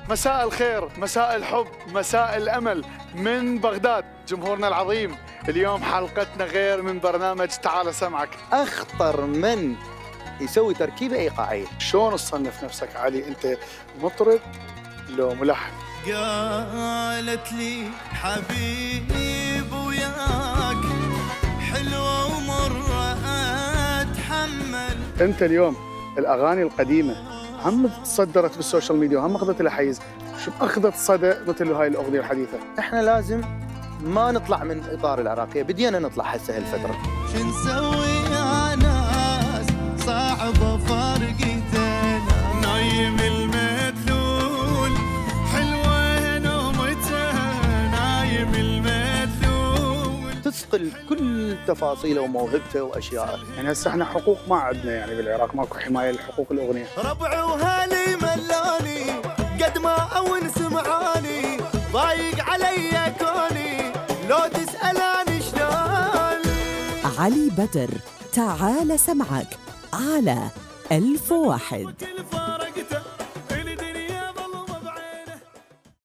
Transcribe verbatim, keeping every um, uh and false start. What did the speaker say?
مساء الخير، مساء الحب، مساء الأمل من بغداد. جمهورنا العظيم، اليوم حلقتنا غير من برنامج تعال سمعك. أخطر من يسوي تركيبة إيقاعية. شلون تصنف نفسك علي؟ أنت مطرب لو ملحن؟ قالت لي حبيب وياك حلوة ومرة أتحمل. أنت اليوم الأغاني القديمة هم تصدرت بالسوشيال ميديا وهم أخذت لها حيز، شو أخذت صدى مثل هاي الأغنية الحديثة؟ إحنا لازم ما نطلع من إطار العراقية، بدينا نطلع هسه هالفترة. شو نسوي يا ناس صعبة فرقتنا، نايم المدلول حلوة نومتها، نايم المدلول تثقل كل تفاصيله وموهبته وأشياءه. يعني هسه احنا حقوق ما عندنا، يعني بالعراق ماكو حماية لحقوق الأغنية. ربع وهالي ملاني قد ما أونس معاني، ضايق علي كوني لو تسألاني شلون. علي بدر، تعال سمعك على ألف واحد.